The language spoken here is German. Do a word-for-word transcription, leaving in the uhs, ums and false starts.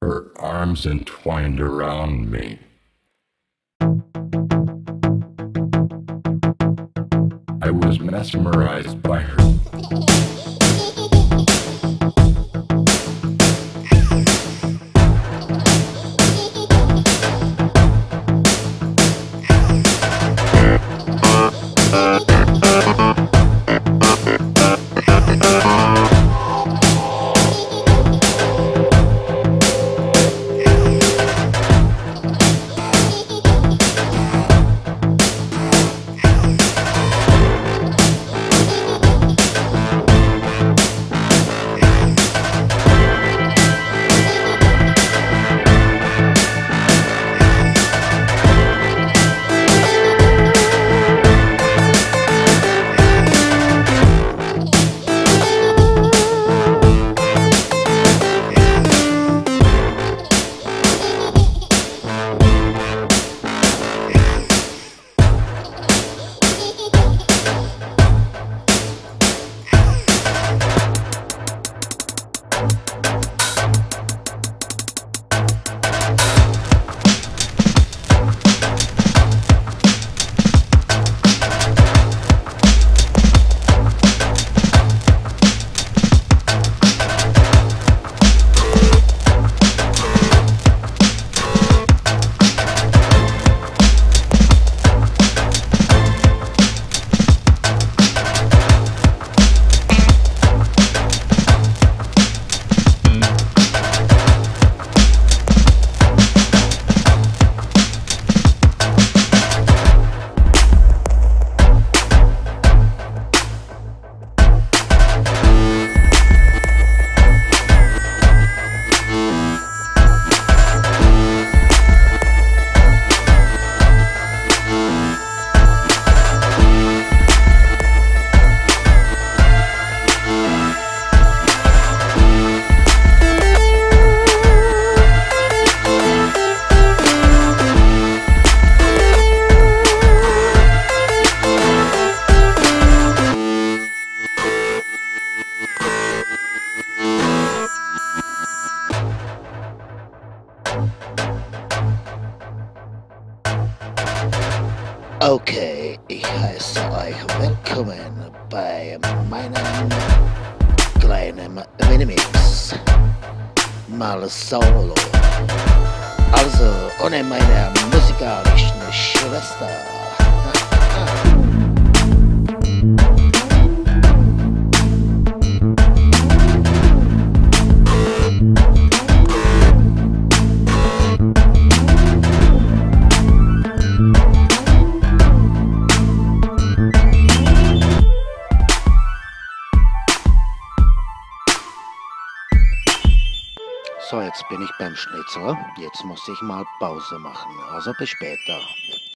her arms entwined around me. I was mesmerized by her. Okay, ich heiße euch willkommen bei meinem kleinen Minimix. Mal solo. Also ohne meine musikalischen Schwester. So, jetzt bin ich beim Schnitzel. Jetzt muss ich mal Pause machen. Also bis später.